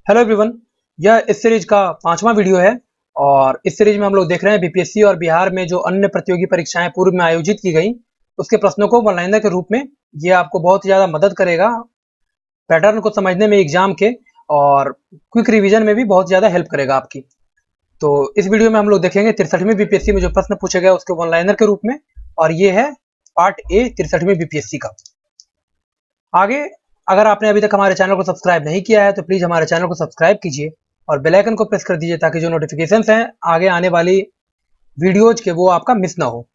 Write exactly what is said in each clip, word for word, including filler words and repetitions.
Hello everyone, यह इस series का पांचवा वीडियो है और इस सीरीज में हम लोग देख रहे हैं बीपीएससी और बिहार में जो अन्य प्रतियोगी परीक्षाएं पूर्व में आयोजित की गई उसके प्रश्नों को वन लाइनर के रूप में। ये आपको बहुत ज़्यादा मदद करेगा पैटर्न को समझने में एग्जाम के, और क्विक रिवीजन में भी बहुत ज़्यादा हेल्प करेगा आपकी। तो इस वीडियो में हम लोग देखेंगे तिरसठवीं बीपीएससी में जो प्रश्न पूछे गए उसके वन लाइनर के रूप में, और ये है पार्ट ए तिरसठवीं बीपीएससी का। आगे अगर आपने अभी तक हमारे चैनल को सब्सक्राइब नहीं किया है तो प्लीज़ हमारे चैनल को सब्सक्राइब कीजिए और बेल आइकन को प्रेस कर दीजिए ताकि जो नोटिफिकेशंस हैं आगे आने वाली वीडियोज के वो आपका मिस ना हो।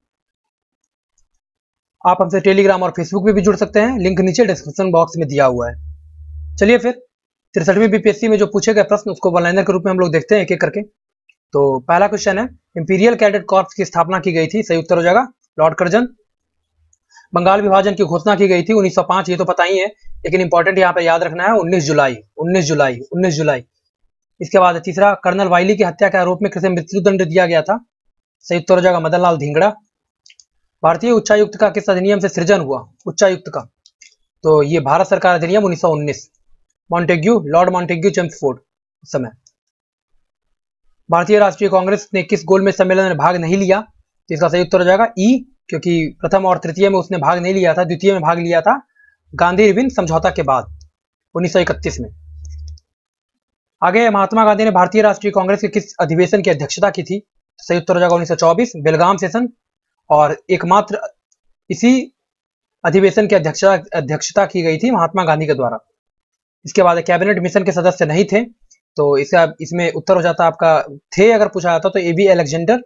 आप हमसे टेलीग्राम और फेसबुक पे भी जुड़ सकते हैं, लिंक नीचे डिस्क्रिप्शन बॉक्स में दिया हुआ है। चलिए फिर तिरसठवीं बीपीएससी में जो पूछे गए प्रश्न उसको वन लाइनर के रूप में हम लोग देखते हैं एक एक करके। तो पहला क्वेश्चन है, इंपीरियल कैडेट कॉर्प्स की स्थापना की गई थी। सही उत्तर हो जाएगा लॉर्ड कर्जन। बंगाल विभाजन की घोषणा की गई थी उन्नीस सौ पाँच, ये तो पता ही है, लेकिन इंपॉर्टेंट यहाँ पे याद रखना है उन्नीस जुलाई उन्नीस जुलाई उन्नीस जुलाई। इसके बाद तीसरा, कर्नल वाइली की हत्या के आरोप में किसे मृत्युदंड दिया गया था। सही उत्तर हो जाएगा मदन लाल धिंगड़ा। भारतीय उच्चायुक्त का किस अधिनियम से सृजन हुआ। उच्चायुक्त का तो ये भारत सरकार अधिनियम उन्नीस सौ उन्नीस, मॉन्टेग्यू, लॉर्ड मॉन्टेग्यू चेम्सफोर्ड उस समय। भारतीय राष्ट्रीय कांग्रेस ने किस गोलमेज सम्मेलन में भाग नहीं लिया। तो इसका सही उत्तर हो जाएगा ई, क्योंकि प्रथम और तृतीय में उसने भाग नहीं लिया था, द्वितीय में भाग लिया था गांधी इरविन समझौता के बाद उन्नीस सौ इकतीस में। आगे, महात्मा गांधी ने भारतीय राष्ट्रीय कांग्रेस के किस अधिवेशन की अध्यक्षता की थी। सही उत्तर हो जाएगा उन्नीस सौ चौबीस, बेलगाम सेशन, और एकमात्र इसी अधिवेशन की अध्यक्षता अध्यक्षता की गई थी महात्मा गांधी के द्वारा। इसके बाद कैबिनेट मिशन के सदस्य नहीं थे, तो इसका इसमें उत्तर हो जाता आपका थे अगर पूछा जाता तो A B Alexander,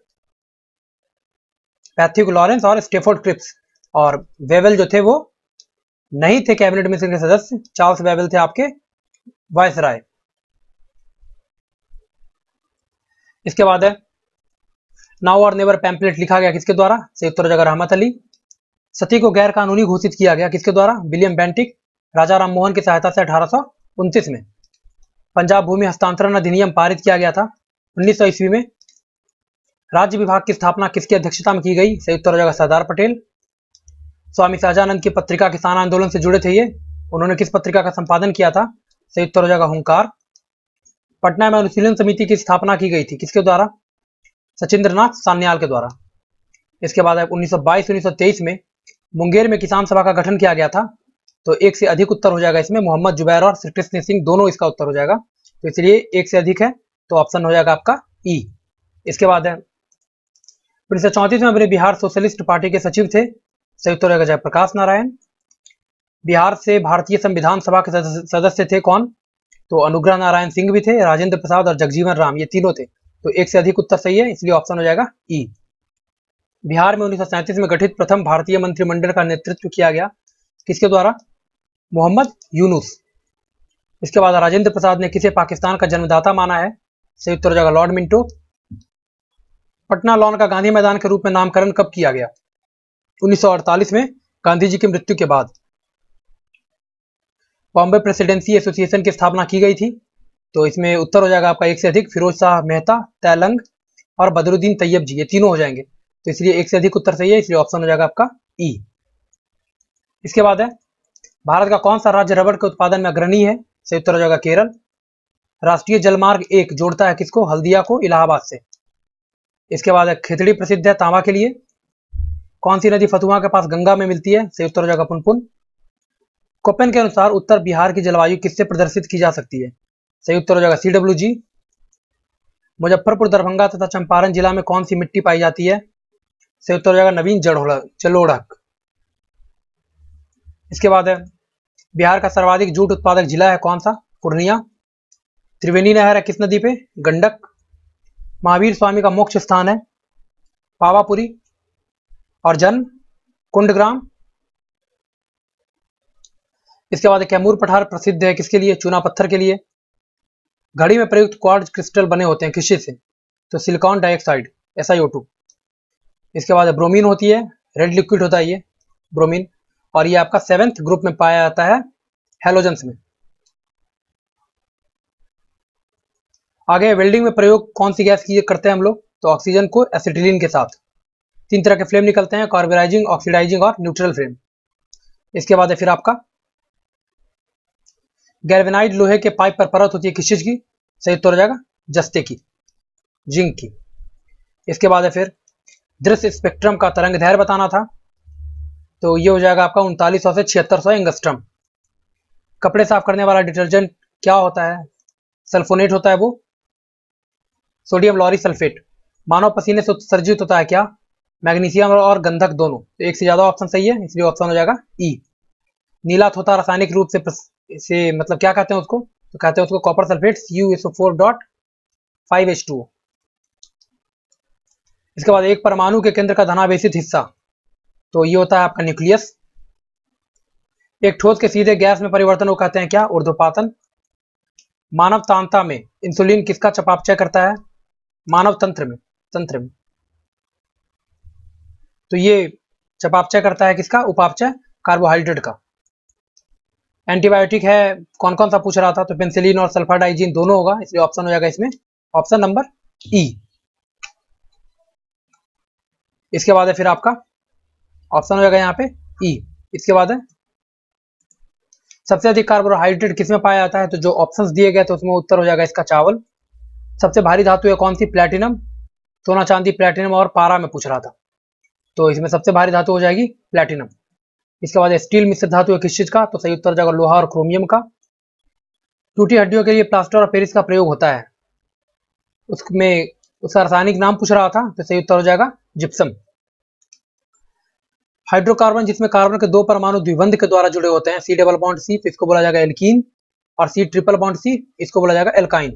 Pethick Lawrence और स्टेफोर्ड क्रिप्स। और वेवेल जो थे वो नहीं थे कैबिनेट मिशन के सदस्य, चार्ल्स वेवेल थे आपके वायसराय। इसके बाद है, नाउ और नेवर पैम्पलेट लिखा गया किसके द्वारा। सही उत्तर हो जाएगा रहमत अली। सती को गैर कानूनी घोषित किया गया किसके द्वारा। विलियम बेंटिक, राजा राममोहन की सहायता से अठारह सौ उनतीस में। पंजाब भूमि हस्तांतरण अधिनियम पारित किया गया था उन्नीस सौ ईस्वी में। राज्य विभाग की स्थापना किसकी अध्यक्षता में की गई। सही उत्तर हो जाएगा सरदार पटेल। स्वामी सहजानंद की पत्रिका किसान आंदोलन से जुड़े थे ये, उन्होंने किस पत्रिका का संपादन किया था। सही उत्तर हो जाएगा हुंकार। पटना में अनुशीलन समिति की स्थापना की गई थी किसके द्वारा। सचिंद्रनाथ सान्याल के द्वारा। इसके बाद उन्नीस सौ बाईस उन्नीस सौ तेईस में मुंगेर में किसान सभा का गठन किया गया था, तो एक से अधिक उत्तर हो जाएगा इसमें, मोहम्मद जुबैर और श्री कृष्ण सिंह दोनों इसका उत्तर हो जाएगा, तो इसलिए एक से अधिक है तो ऑप्शन हो जाएगा आपका ई। इसके बाद है, उन्नीस सौ चौंतीस में अपने बिहार सोशलिस्ट पार्टी के सचिव थे। सही उत्तर होगा जयप्रकाश नारायण। बिहार से भारतीय संविधान सभा के सदस्य थे कौन, तो अनुग्रह नारायण सिंह भी थे, राजेंद्र प्रसाद और जगजीवन राम, ये तीनों थे, तो एक से अधिक उत्तर सही है, इसलिए ऑप्शन हो जाएगा ई। बिहार में उन्नीस सौ सैंतीस में गठित प्रथम भारतीय मंत्रिमंडल का नेतृत्व किया गया किसके द्वारा। मोहम्मद यूनुस। इसके बाद राजेंद्र प्रसाद ने किसे पाकिस्तान का जन्मदाता माना है। सही उत्तर हो जाएगा लॉर्ड मिंटो। पटना लॉन का गांधी मैदान के रूप में नामकरण कब किया गया। उन्नीस सौ अड़तालीस में, गांधी जी की मृत्यु के बाद। बॉम्बे प्रेसिडेंसी एसोसिएशन की स्थापना की गई थी, तो इसमें उत्तर हो जाएगा आपका एक से अधिक, फिरोज शाह मेहता, तैलंग और बदरुद्दीन तैयब जी, ये तीनों हो जाएंगे, तो इसलिए एक से अधिक उत्तर सही है, इसलिए ऑप्शन हो जाएगा आपका ई। इसके बाद है, भारत का कौन सा राज्य रबड़ के उत्पादन में अग्रणी है। सही उत्तर हो जाएगा केरल। राष्ट्रीय जलमार्ग एक जोड़ता है किसको, हल्दिया को इलाहाबाद से। इसके बाद खेतड़ी प्रसिद्ध है तांबा के लिए। कौन सी नदी फतुहा के पास गंगा में मिलती है। सही उत्तर हो जाएगा पुनपुन। कोपेन के अनुसार उत्तर बिहार की जलवायु किससे प्रदर्शित की जा सकती है। सही उत्तर हो जाएगा C W G. Muzaffarpur, Darbhanga तथा चंपारण जिला में कौन सी मिट्टी पाई जाती है। सही उत्तर हो जाएगा नवीन जलोढ़क। इसके बाद है, बिहार का सर्वाधिक जूट उत्पादक जिला है कौन सा, पूर्णिया। त्रिवेणी नहर है किस नदी पे, गंडक। महावीर स्वामी का मोक्ष स्थान है पावापुरी। और जन्म कुंडग्राम। इसके बाद कैमूर पठार प्रसिद्ध है किसके लिए, चूना पत्थर के लिए। घड़ी में प्रयुक्त क्वार्ट्ज क्रिस्टल बने होते हैं किससे से, तो silicon dioxide S I O two. इसके बाद ब्रोमीन होती है, रेड लिक्विड होता है ये ब्रोमीन, और ये आपका सेवेंथ ग्रुप में पाया जाता है हेलोजेंस में। आगे, वेल्डिंग में प्रयोग कौन सी गैस की करते हैं हम लोग, तो ऑक्सीजन को एसिटिलीन के साथ। तीन तरह के फ्लेम निकलते हैं, कार्बोराइजिंग, ऑक्सीडाइजिंग और न्यूट्रल फ्लेम। इसके बाद है फिर आपका गैल्वेनाइड लोहे के पाइप पर परत होती है किस चीज की? सही उत्तर हो जाएगा जस्ते की, जिंक की। इसके बाद है फिर दृश्य स्पेक्ट्रम का तरंग दैर्घ्य बताना था, तो ये हो जाएगा आपका उनतालीस सौ से छिहत्तर सौ एंगस्ट्रम। कपड़े साफ करने वाला डिटर्जेंट क्या होता है? सल्फोनेट होता है वो, सोडियम लॉरी सल्फेट। मानव पसीने से उत्सर्जित होता है क्या? मैग्नीशियम और गंधक दोनों। तो एक से ज्यादा ऑप्शन सही है, इसलिए ऑप्शन हो जाएगा ई। नीला थोथा रासायनिक रूप से से मतलब क्या कहते हैं उसको? तो कहते हैं उसको copper sulphate C U S O four dot five H two. इसके बाद एक परमाणु के केंद्र का धनावेशित हिस्सा, तो ये होता है आपका न्यूक्लियस। एक ठोस के सीधे गैस में परिवर्तन को कहते हैं क्या? ऊर्ध्वपातन। मानव तांता में इंसुलिन किसका चयापचय करता है? मानव तंत्र में, तंत्र में। तो ये चयापचय करता है किसका? उपापचय, कार्बोहाइड्रेट का। एंटीबायोटिक है कौन कौन सा पूछ रहा था? तो पेनिसिलिन और सल्फाडाइजिन दोनों होगा, इसलिए ऑप्शन हो जाएगा इसमें ऑप्शन नंबर ई। इसके बाद है फिर आपका ऑप्शन हो जाएगा यहाँ पे ई। इसके बाद है सबसे अधिक कार्बोहाइड्रेट किसमें पाया जाता है? तो जो ऑप्शंस दिए गए तो उसमें उत्तर हो जाएगा इसका चावल। सबसे भारी धातु है कौन सी? प्लेटिनम। सोना चांदी प्लेटिनम और पारा में पूछ रहा था, तो इसमें सबसे भारी धातु हो जाएगी प्लेटिनम। इसके बाद स्टील मिश्रित धातु है किस चीज का? तो सही उत्तर हो जाएगा लोहा और क्रोमियम का। टूटी हड्डियों के लिए प्लास्टर और पेरिस का प्रयोग होता है, उसमें उसका रासायनिक नाम पूछ रहा था, तो सही उत्तर हो जाएगा जिप्सम। हाइड्रोकार्बन जिसमें कार्बन के दो परमाणु द्विबंध के द्वारा जुड़े होते हैं, सी डबल बॉन्ड सी, तो इसको बोला जाएगा एल्कीन, और सी ट्रिपल बॉन्ड सी, इसको बोला जाएगा एल्काइन।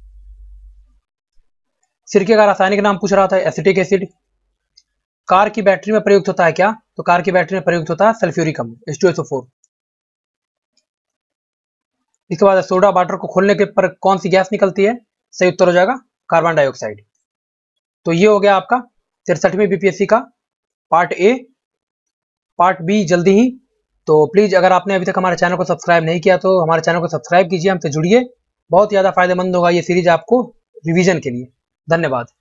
सिरके का रासायनिक नाम पूछ रहा था, एसिटिक एसिड। कार की बैटरी में प्रयुक्त होता है क्या? तो कार की बैटरी में प्रयुक्त होता है सल्फ्यूरिक अम्ल, H two S O four. इसके बाद सोडा वाटर को खोलने के पर कौन सी गैस निकलती है? सही उत्तर हो जाएगा कार्बन डाइऑक्साइड। तो ये हो गया आपका तिरसठवीं बीपीएससी का पार्ट ए। पार्ट बी जल्दी ही, तो प्लीज अगर आपने अभी तक हमारे चैनल को सब्सक्राइब नहीं किया तो हमारे चैनल को सब्सक्राइब कीजिए, हमसे जुड़िए, बहुत ज़्यादा फायदेमंद होगा ये सीरीज आपको रिवीजन के लिए। धन्यवाद।